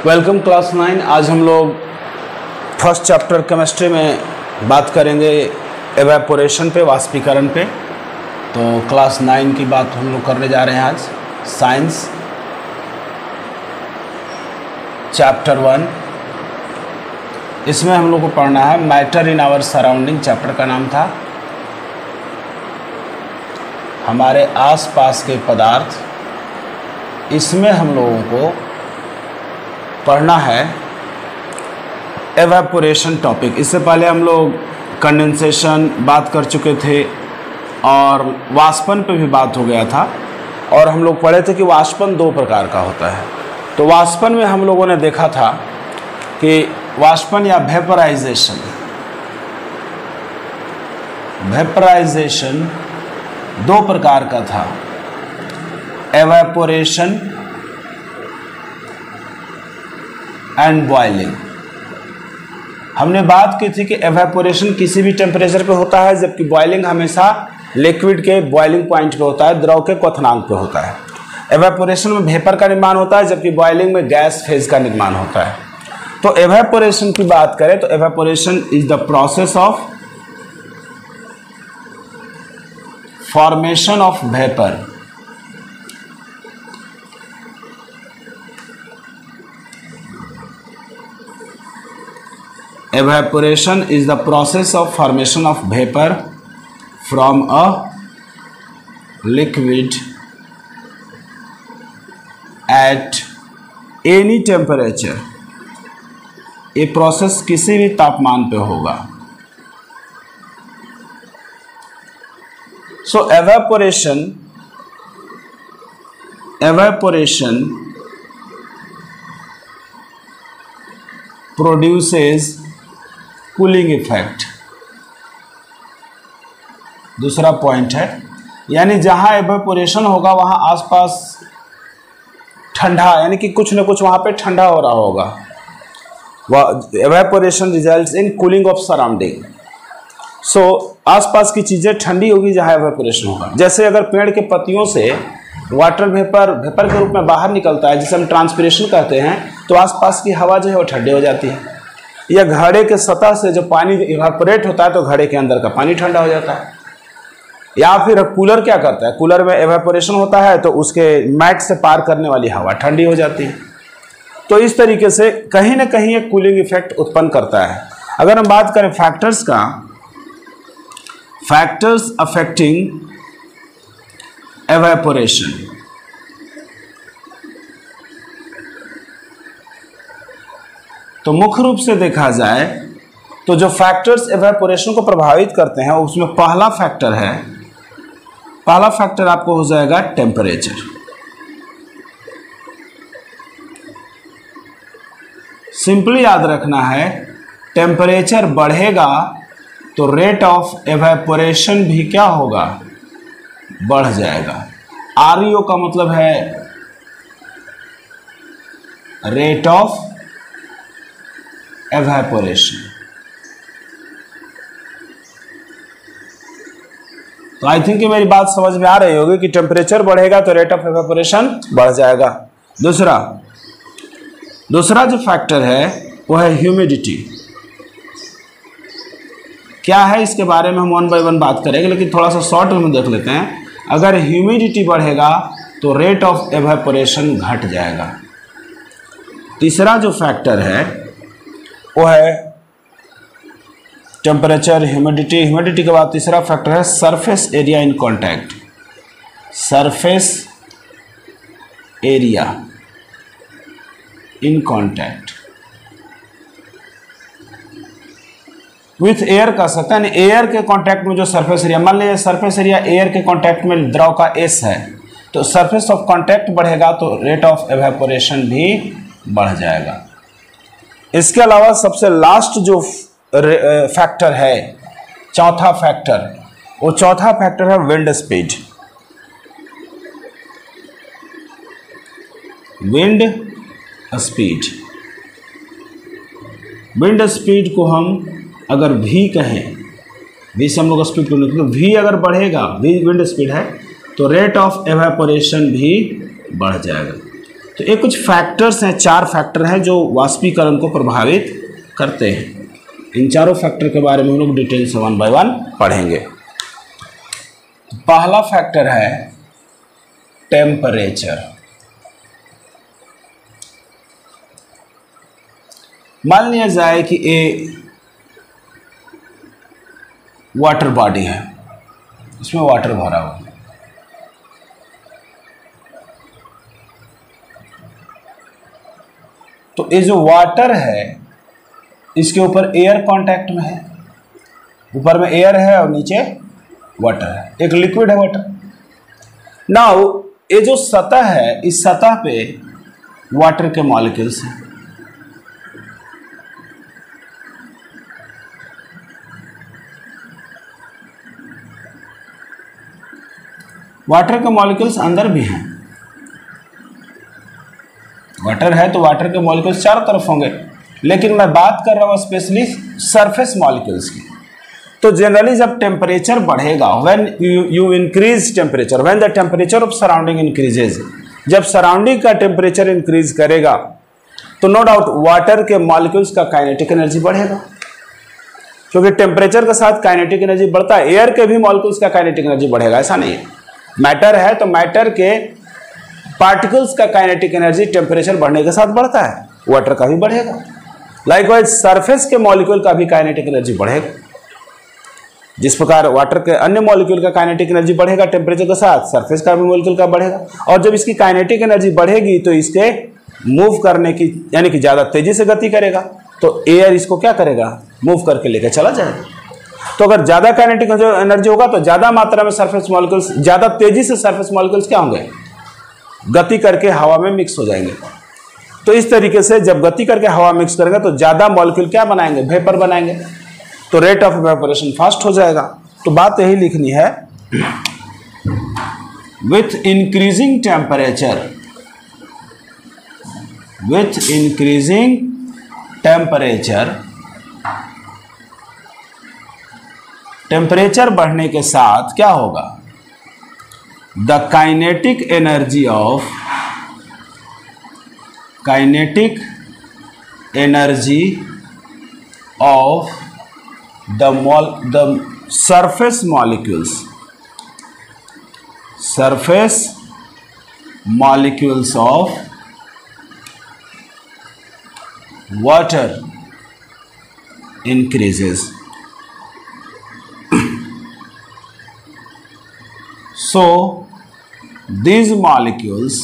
Welcome class 9। आज हम लोग फर्स्ट चैप्टर केमिस्ट्री में बात करेंगे एवेपोरेशन पे, वाष्पीकरण पे। तो क्लास 9 की बात हम लोग करने जा रहे हैं आज। साइंस चैप्टर 1, इसमें हम लोग को पढ़ना है matter in our surrounding. Chapter का नाम था हमारे आसपास के पदार्थ। इसमें हम लोगों को पढ़ना है एवेपोरेशन टॉपिक। इससे पहले हम लोग कंडेंसेशन बात कर चुके थे और वाष्पन पे भी बात हो गया था, और हम लोग पढ़े थे कि वाष्पन दो प्रकार का होता है। तो वाष्पन में हम लोगों ने देखा था कि वाष्पन या वेपराइजेशन दो प्रकार का था, एवेपोरेशन एंड बॉइलिंग। हमने बात की थी कि एवेपोरेशन किसी भी टेम्परेचर पे होता है, जबकि बॉइलिंग हमेशा लिक्विड के बॉइलिंग पॉइंट पे होता है, द्रव के क्वथनांक पे होता है। एवेपोरेशन में वेपर का निर्माण होता है, जबकि बॉइलिंग में गैस फेज का निर्माण होता है। तो एवेपोरेशन की बात करें तो evaporation is the process of formation of vapour. Evaporation is the process of formation of vapor from a liquid at any temperature। ये प्रोसेस किसी भी तापमान पे होगा। So evaporation produces cooling effect. दूसरा पॉइंट है, यानी जहां एवेपोरेशन होगा वहां आसपास ठंडा, यानी कि कुछ न कुछ वहां पे ठंडा हो रहा होगा। Evaporation results in cooling of surrounding. So आसपास की चीजें ठंडी होगी जहां एवेपोरेशन होगा। जैसे अगर पेड़ के पत्तियों से वाटर वेपर के रूप में बाहर निकलता है, जिसे हम ट्रांसपिरेशन कहते हैं, तो आसपास की हवा जो है वो ठंडी हो जाती है। या घड़े के सतह से जो पानी इवापोरेट होता है तो घड़े के अंदर का पानी ठंडा हो जाता है। या फिर कूलर क्या करता है, कूलर में एवेपोरेशन होता है तो उसके मैट से पार करने वाली हवा ठंडी हो जाती है। तो इस तरीके से कहीं ना कहीं एक कूलिंग इफेक्ट उत्पन्न करता है। अगर हम बात करें फैक्टर्स का, फैक्टर्स अफेक्टिंग एवेपोरेशन। तो मुख्य रूप से देखा जाए तो जो फैक्टर्स एवेपोरेशन को प्रभावित करते हैं उसमें पहला फैक्टर आपको हो जाएगा टेम्परेचर। सिंपली याद रखना है, टेम्परेचर बढ़ेगा तो रेट ऑफ एवेपोरेशन भी क्या होगा, बढ़ जाएगा। आरईओ का मतलब है रेट ऑफ एवेपोरेशन। तो आई थिंक मेरी बात समझ में आ रही होगी कि टेम्परेचर बढ़ेगा तो रेट ऑफ एवेपोरेशन बढ़ जाएगा। दूसरा जो फैक्टर है वो है ह्यूमिडिटी। क्या है इसके बारे में हम वन बाय वन बात करेंगे, लेकिन थोड़ा सा शॉर्ट में देख लेते हैं। अगर ह्यूमिडिटी बढ़ेगा तो रेट ऑफ एवेपोरेशन घट जाएगा। तीसरा जो फैक्टर है वो है टेम्परेचर, ह्यूमिडिटी के बाद तीसरा फैक्टर है surface area in contact. Surface area in contact with air का सकता है, एयर के कांटेक्ट में जो सरफेस एरिया, मान लीजिए सरफेस एरिया एयर के कांटेक्ट में द्रव का एस है, तो सरफेस ऑफ कांटेक्ट बढ़ेगा तो रेट ऑफ एवेपोरेशन भी बढ़ जाएगा। इसके अलावा सबसे लास्ट जो फैक्टर है, चौथा फैक्टर है विंड स्पीड। विंड स्पीड को हम अगर v कहें, v से हम लोग स्पीड को निकलें, v अगर बढ़ेगा, v विंड स्पीड है, तो रेट ऑफ एवेपोरेशन भी बढ़ जाएगा। तो ये कुछ फैक्टर्स हैं, 4 फैक्टर हैं जो वाष्पीकरण को प्रभावित करते हैं। इन चारों फैक्टर के बारे में हम लोग डिटेल से 1 बाय 1 पढ़ेंगे। पहला फैक्टर है टेम्परेचर। मान लिया जाए कि ये वाटर बॉडी है, इसमें वाटर भरा हुआ है। तो ये जो वाटर है इसके ऊपर एयर कांटेक्ट में है, ऊपर में एयर है और नीचे वाटर है, एक लिक्विड है वाटर। नाउ ये जो सतह है, इस सतह पे वाटर के मॉलिक्यूल्स हैं। वाटर के मॉलिक्यूल्स अंदर भी हैं। वाटर है तो वाटर के मॉलिक्यूल्स चारों तरफ होंगे, लेकिन मैं बात कर रहा हूँ स्पेशली सरफेस मॉलिक्यूल्स की। तो जनरली जब टेम्परेचर बढ़ेगा, when you increase temperature, when the temperature of surrounding increases, जब सराउंडिंग का टेम्परेचर इंक्रीज करेगा तो नो डाउट वाटर के मॉलिक्यूल्स का काइनेटिक एनर्जी बढ़ेगा, क्योंकि टेम्परेचर के साथ काइनेटिक एनर्जी बढ़ता है। एयर के भी मॉलिक्यूल्स का काइनेटिक एनर्जी बढ़ेगा, ऐसा नहीं है। मैटर है तो मैटर के पार्टिकल्स का काइनेटिक एनर्जी टेम्परेचर बढ़ने के साथ बढ़ता है, वाटर का भी बढ़ेगा। लाइकवाइज सरफेस के मॉलिक्यूल का भी काइनेटिक एनर्जी बढ़ेगा। जिस प्रकार वाटर के अन्य मॉलिक्यूल का काइनेटिक एनर्जी बढ़ेगा टेम्परेचर के साथ, सरफेस का भी मॉलिक्यूल का बढ़ेगा। और जब इसकी काइनेटिक एनर्जी बढ़ेगी तो इसके मूव करने की, यानी कि ज़्यादा तेजी से गति करेगा, तो एयर इसको क्या करेगा, मूव करके लेकर चला जाएगा। तो अगर ज़्यादा काइनेटिक एनर्जी होगा तो ज़्यादा मात्रा में सरफेस मॉलिक्यूल्स, ज़्यादा तेजी से सरफेस मॉलिक्यूल्स क्या होंगे, गति करके हवा में मिक्स हो जाएंगे। तो इस तरीके से जब गति करके हवा मिक्स करेंगे तो ज़्यादा मॉलिक्यूल क्या बनाएंगे, वेपर बनाएंगे, तो रेट ऑफ इवेपोरेशन फास्ट हो जाएगा। तो बात यही लिखनी है, with increasing temperature, with increasing temperature, temperature बढ़ने के साथ क्या होगा, the kinetic energy of, kinetic energy of the surface molecules, surface molecules of water increases. So these molecules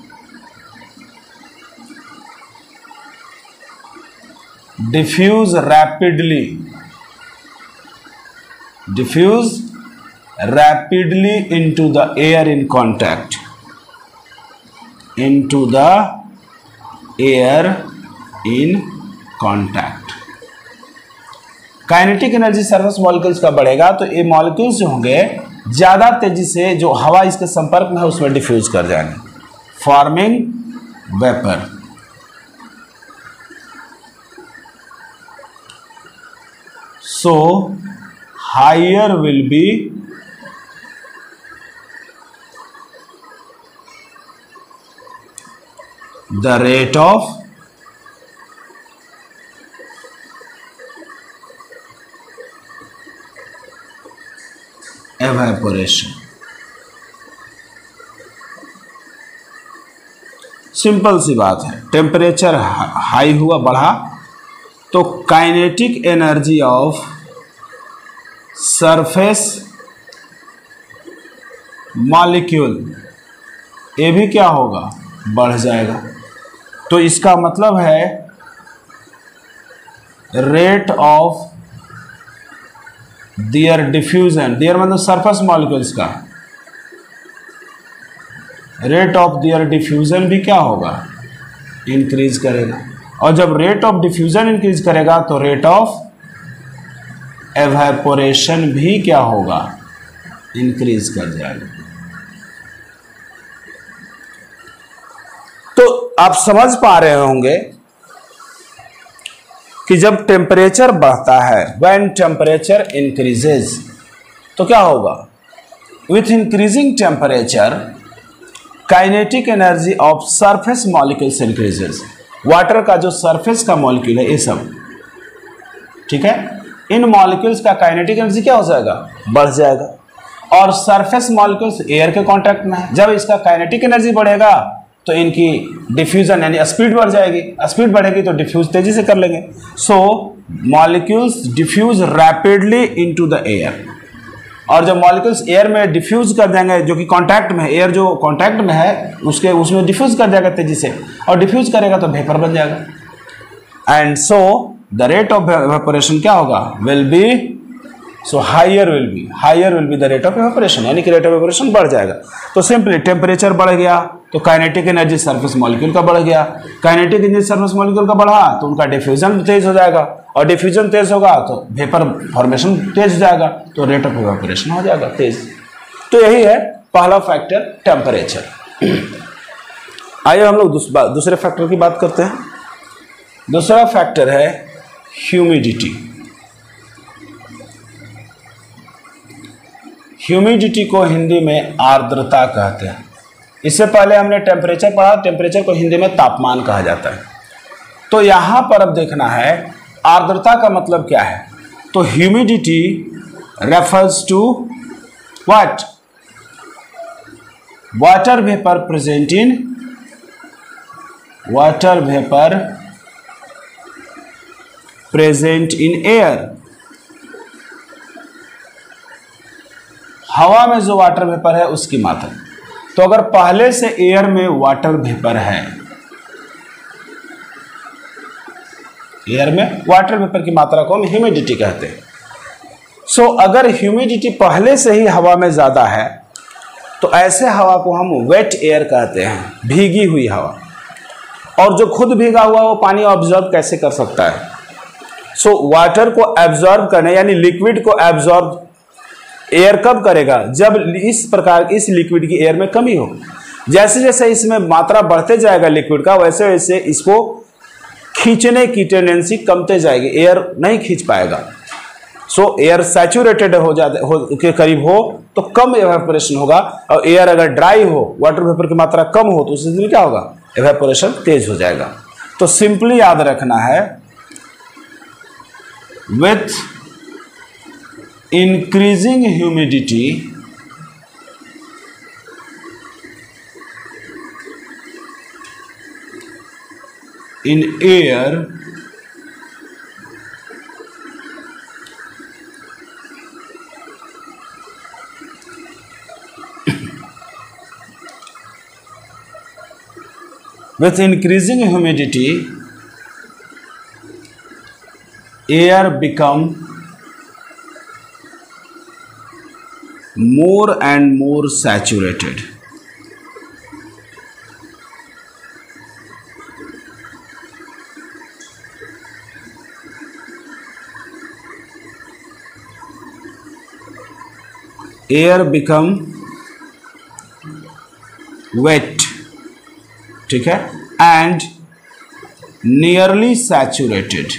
diffuse rapidly into the air in contact, into the air in contact. Kinetic energy surface molecules का बढ़ेगा तो ये molecules जो होंगे ज़्यादा तेजी से जो हवा इसके संपर्क में है उसमें डिफ्यूज कर जाएंगे, forming vapour. So higher will be the rate of evaporation। Simple सी बात है, टेम्परेचर हाई हुआ, बढ़ा, तो kinetic energy of surface molecule ये भी क्या होगा, बढ़ जाएगा। तो इसका मतलब है rate of their diffusion, their मतलब सरफेस मॉलिक्यूल्स का रेट ऑफ देयर डिफ्यूजन भी क्या होगा, इंक्रीज करेगा। और जब रेट ऑफ डिफ्यूजन इंक्रीज करेगा तो रेट ऑफ एवेपोरेशन भी क्या होगा, इंक्रीज कर जाएगा। तो आप समझ पा रहे होंगे कि जब टेम्परेचर बढ़ता है, व्हेन टेम्परेचर इंक्रीजेज, तो क्या होगा, with increasing temperature kinetic energy of surface molecules increases, water का जो सरफेस का मॉलिक्यूल है ये सब, ठीक है, इन मॉलिक्यूल्स का काइनेटिक एनर्जी क्या हो जाएगा, बढ़ जाएगा। और सरफेस मॉलिक्यूल्स एयर के कांटेक्ट में है, जब इसका काइनेटिक एनर्जी बढ़ेगा तो इनकी डिफ्यूजन यानी स्पीड बढ़ जाएगी, स्पीड बढ़ेगी तो डिफ्यूज तेजी से कर लेंगे। So molecules diffuse rapidly into the air, और जब मॉलिक्यूल्स एयर में डिफ्यूज कर देंगे, जो कि कांटेक्ट में है, एयर जो कांटेक्ट में है उसमें डिफ्यूज कर जाएगा तेजी से, और डिफ्यूज करेगा तो वेपर बन जाएगा। And so the rate of evaporation क्या होगा, will be, so higher will be the rate of evaporation, यानी कि रेट ऑफ इवेपोरेशन बढ़ जाएगा। तो सिंपली टेम्परेचर बढ़ गया तो काइनेटिक एनर्जी सरफेस मॉलिक्यूल का बढ़ गया, काइनेटिक एनर्जी सरफेस मॉलिक्यूल का बढ़ा तो उनका डिफ्यूजन तेज हो जाएगा, और डिफ्यूजन तेज होगा तो वेपर फॉर्मेशन तेज हो जाएगा, तो रेट ऑफ इवेपोरेशन हो जाएगा तेज। तो यही है पहला फैक्टर टेम्परेचर। आइए हम लोग दूसरे फैक्टर की बात करते हैं। दूसरा फैक्टर है ह्यूमिडिटी। ह्यूमिडिटी को हिंदी में आर्द्रता कहते हैं। इससे पहले हमने टेम्परेचर पढ़ा, टेम्परेचर को हिंदी में तापमान कहा जाता है। तो यहाँ पर अब देखना है आर्द्रता का मतलब क्या है। तो humidity refers to what, water vapour present in, water vapour present in air, हवा में जो वाटर वेपर है उसकी मात्रा। तो अगर पहले से एयर में वाटर वेपर है, एयर में वाटर वेपर की मात्रा को हम ह्यूमिडिटी कहते हैं। सो अगर ह्यूमिडिटी पहले से ही हवा में ज्यादा है तो ऐसे हवा को हम वेट एयर कहते हैं, भीगी हुई हवा। और जो खुद भीगा हुआ वो पानी ऑब्जॉर्ब कैसे कर सकता है। सो वाटर को एब्जॉर्ब करने यानी लिक्विड को एब्जॉर्ब एयर कब करेगा, जब इस प्रकार इस लिक्विड की एयर में कमी हो। जैसे जैसे इसमें मात्रा बढ़ते जाएगा लिक्विड का, वैसे वैसे इसको खींचने की टेंडेंसी कमते जाएगी, एयर नहीं खींच पाएगा। सो एयर सैचुरेटेड हो के करीब हो तो कम एवेपोरेशन होगा, और एयर अगर ड्राई हो, वाटर वेपर की मात्रा कम हो तो उस स्थिति में क्या होगा, एवेपोरेशन तेज हो जाएगा। तो सिंपली याद रखना है, with increasing humidity in air, with increasing humidity air become more and more saturated. Air become wet, ठीक है, and nearly saturated,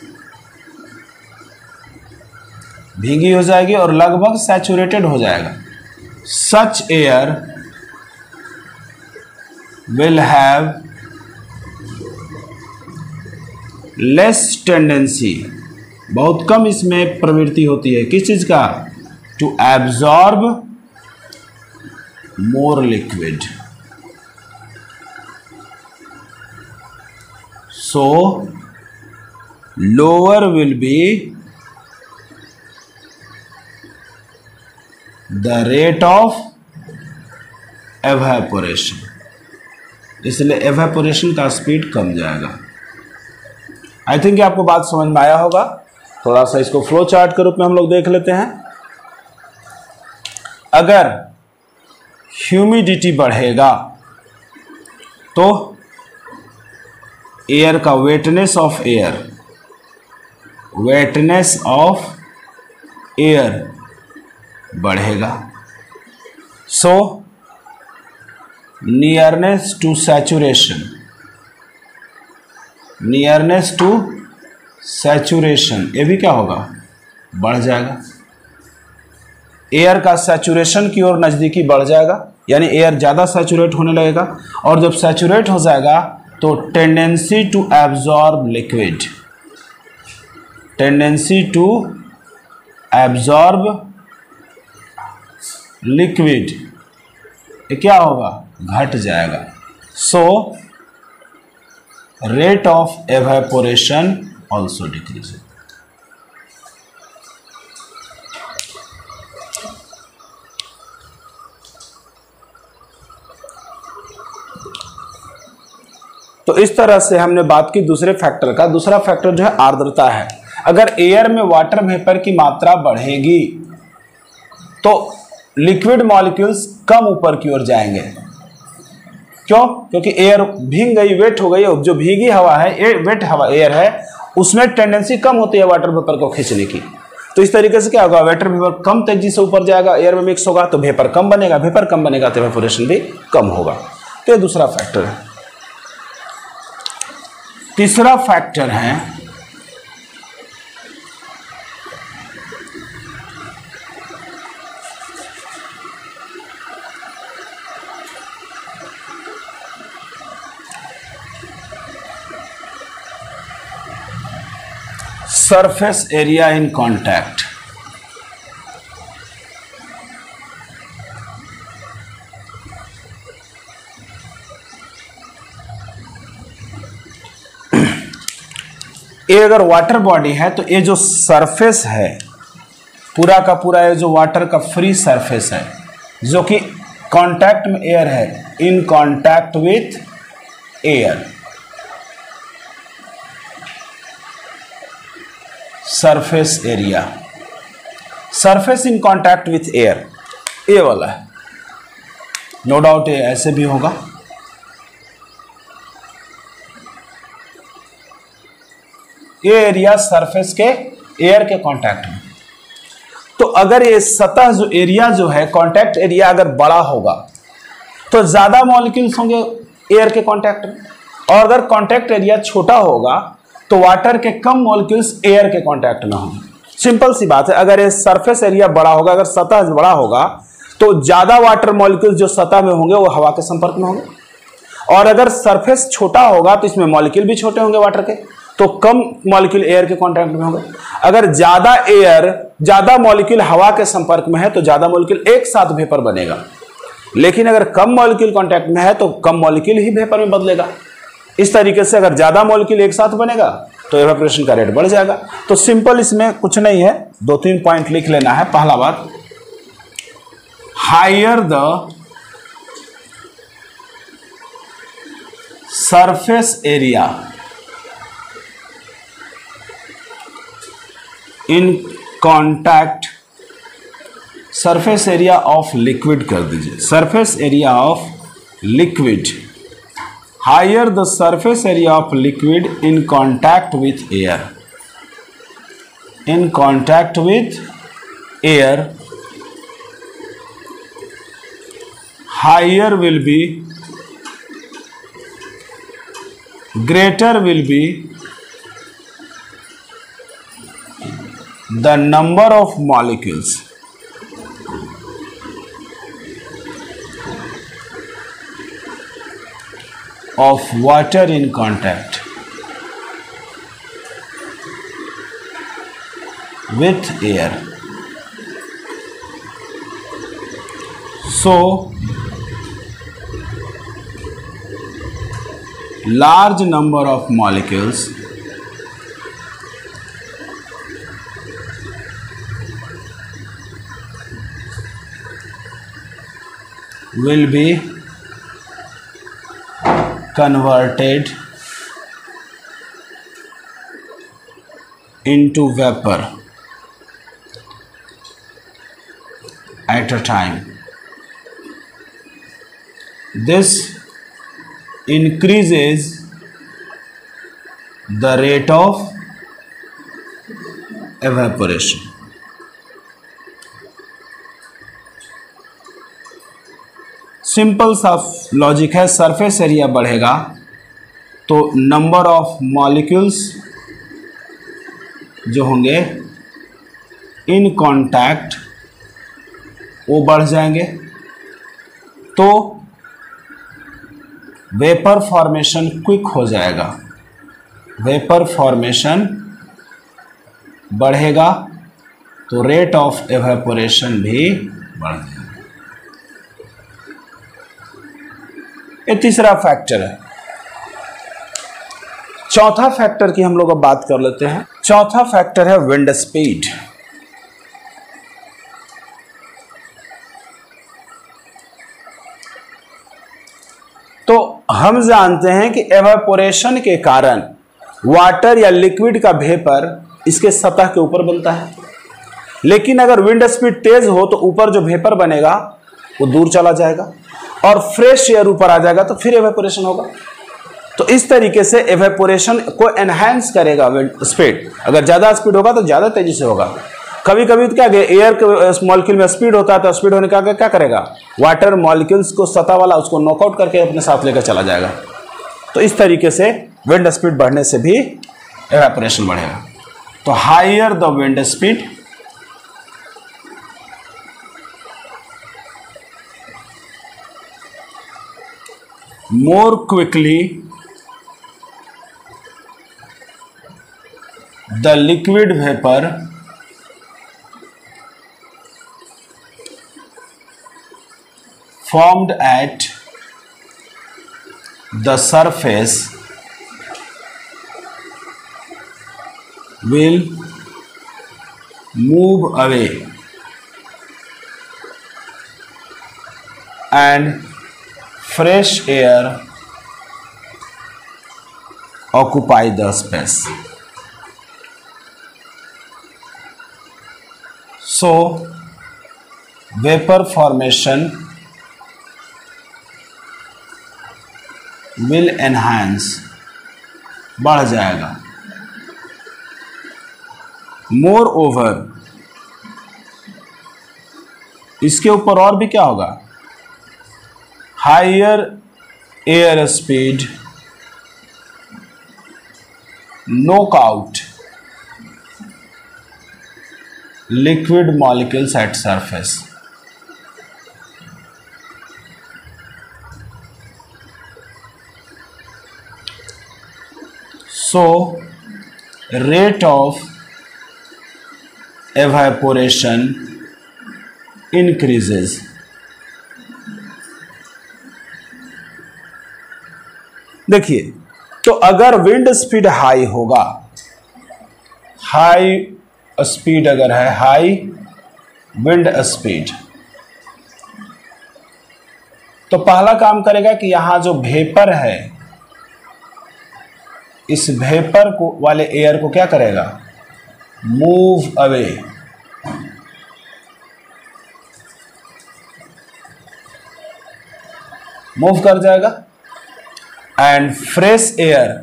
भीगी हो जाएगी और लगभग सैचुरेटेड हो जाएगा। Such air will have less tendency, बहुत कम इसमें प्रवृत्ति होती है किस चीज का, to absorb more liquid. So lower will be the rate of evaporation, इसलिए एवेपोरेशन का स्पीड कम जाएगा। आई थिंक आपको बात समझ में आया होगा। थोड़ा सा इसको फ्लो चार्ट के रूप में हम लोग देख लेते हैं। अगर ह्यूमिडिटी बढ़ेगा तो एयर का wetness of air, wetness of air बढ़ेगा। So nearness to saturation, nearness to saturation ये भी क्या होगा, बढ़ जाएगा। एयर का सैचुरेशन की ओर नजदीकी बढ़ जाएगा। यानी एयर ज़्यादा सैचुरेट होने लगेगा, और जब सैचुरेट हो जाएगा तो tendency to absorb liquid, tendency to absorb liquid ये क्या होगा, घट जाएगा। So rate of evaporation also decrease. तो इस तरह से हमने बात की दूसरे फैक्टर का। दूसरा फैक्टर जो है आर्द्रता है। अगर एयर में वाटर वेपर की मात्रा बढ़ेगी तो लिक्विड मॉलिक्यूल्स कम ऊपर की ओर जाएंगे। क्यों? क्योंकि एयर भीग गई, वेट हो गई, जो भीगी हवा है, वेट हवा एयर है, उसमें टेंडेंसी कम होती है वाटर वेपर को खींचने की। तो इस तरीके से क्या होगा, वाटर वेपर कम तेजी से ऊपर जाएगा, एयर में मिक्स होगा तो वेपर कम बनेगा, वेपर कम बनेगा तो एवेपोरेशन भी कम होगा। तो ये दूसरा फैक्टर है। तीसरा फैक्टर है सरफेस एरिया इन कांटेक्ट। ये अगर वाटर बॉडी है तो ये जो सरफेस है पूरा का पूरा, ये जो वाटर का फ्री सरफेस है जो कि कांटेक्ट में एयर है, in contact with air, surface area, surface in contact with air, ये वाला है। नो डाउट ये ऐसे भी होगा। ये एरिया सरफेस के एयर के कांटेक्ट में। तो अगर ये सतह जो एरिया जो है, कांटेक्ट एरिया अगर बड़ा होगा तो ज्यादा मॉलिक्यूल्स होंगे एयर के कांटेक्ट में, और अगर कांटेक्ट एरिया छोटा होगा तो वाटर के कम मॉलिक्यूल्स एयर के कांटेक्ट में होंगे। सिंपल सी बात है। अगर ये सरफेस एरिया बड़ा होगा, अगर सतह बड़ा होगा तो ज्यादा वाटर मॉलिक्यूल्स जो सतह में होंगे वो हवा के संपर्क में होंगे, और अगर सरफेस छोटा होगा तो इसमें मॉलिक्यूल भी छोटे होंगे वाटर के, तो कम मॉलिक्यूल एयर के कांटेक्ट में होंगे। अगर ज्यादा एयर, ज्यादा मॉलिक्यूल हवा के संपर्क में है तो ज्यादा मॉलिक्यूल एक साथ वेपर बनेगा, लेकिन अगर कम मॉलिक्यूल कांटेक्ट में है तो कम मॉलिक्यूल ही वेपर में बदलेगा। इस तरीके से अगर ज्यादा मॉलिक्यूल एक साथ बनेगा तो एवेपोरेशन का रेट बढ़ जाएगा। तो सिंपल इसमें कुछ नहीं है, 2-3 पॉइंट लिख लेना है। पहला बात, higher the surface area in contact, surface area of liquid कर दीजिए, surface area of liquid, higher the surface area of liquid in contact with air, in contact with air, higher will be, greater will be the number of molecules of water in contact with air. So large number of molecules will be converted into vapor at a time. This increases the rate of evaporation. Simple सा logic है। Surface area बढ़ेगा तो number of molecules जो होंगे in contact वो बढ़ जाएंगे, तो वेपर फॉर्मेशन क्विक हो जाएगा, वेपर फॉर्मेशन बढ़ेगा तो रेट ऑफ एवेपोरेशन भी बढ़ जाएगा। ये तीसरा फैक्टर है। चौथा फैक्टर की हम लोग अब बात कर लेते हैं। चौथा फैक्टर है विंड स्पीड। तो हम जानते हैं कि एवापोरेशन के कारण वाटर या लिक्विड का वेपर इसके सतह के ऊपर बनता है, लेकिन अगर विंड स्पीड तेज हो तो ऊपर जो वेपर बनेगा वो दूर चला जाएगा और फ्रेश एयर ऊपर आ जाएगा, तो फिर एवापोरेशन होगा। तो इस तरीके से एवेपोरेशन को एनहांस करेगा विंड स्पीड। अगर ज़्यादा स्पीड होगा तो ज़्यादा तेजी से होगा। कभी कभी तो क्या एयर के मॉलिक्यूल में स्पीड होता है, तो स्पीड होने का क्या करेगा, वाटर मॉलिक्यूल्स को सतह वाला उसको नॉकआउट करके अपने साथ लेकर चला जाएगा। तो इस तरीके से विंड स्पीड बढ़ने से भी एवेपोरेशन बढ़ेगा। तो higher the wind speed, more quickly the liquid vapor formed at the surface will move away and fresh air occupy the space. So vapor formation will enhance, बढ़ जाएगा। Moreover, इसके ऊपर और भी क्या होगा, higher air speed knock out liquid molecules at surface. So rate of evaporation increases. देखिए, तो अगर विंड स्पीड हाई होगा, हाई स्पीड अगर है, हाई विंड स्पीड, तो पहला काम करेगा कि यहां जो वेपर है, इस वेपर को वाले एयर को क्या करेगा, मूव अवे। मूव कर जाएगा एंड फ्रेश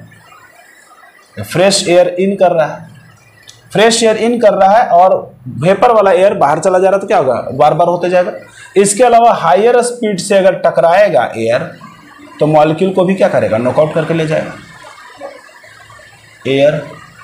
एयर इन कर रहा है, फ्रेश एयर इन कर रहा है और वेपर वाला एयर बाहर चला जा रहा है, तो क्या होगा, बार बार होते जाएगा। इसके अलावा हायर स्पीड से अगर टकराएगा एयर तो मॉलिक्यूल को भी क्या करेगा, नॉकआउट करके ले जाएगा। Air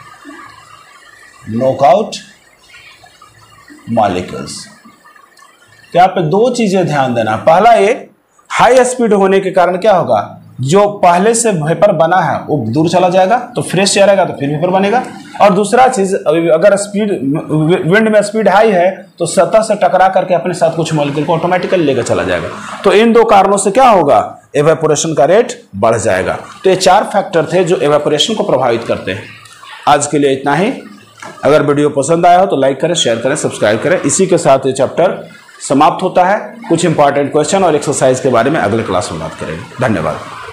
knockout molecules. तो यहाँ पे दो चीजें ध्यान देना। पहला, ये हाई स्पीड होने के कारण क्या होगा, जो पहले से वेपर बना है वो दूर चला जाएगा, तो फ्रेश एयर आएगा तो फिर वेपर बनेगा। और दूसरा चीज, अगर स्पीड विंड में स्पीड हाई है तो सतह से टकरा करके अपने साथ कुछ मॉलिक्यूल को ऑटोमेटिकली लेकर चला जाएगा। तो इन दो कारणों से क्या होगा, एवेपोरेशन का रेट बढ़ जाएगा। तो ये चार फैक्टर थे जो एवेपोरेशन को प्रभावित करते हैं। आज के लिए इतना ही। अगर वीडियो पसंद आया हो तो लाइक करें, शेयर करें, सब्सक्राइब करें। इसी के साथ ये चैप्टर समाप्त होता है। कुछ इंपॉर्टेंट क्वेश्चन और एक्सरसाइज के बारे में अगले क्लास में बात करेंगे। धन्यवाद।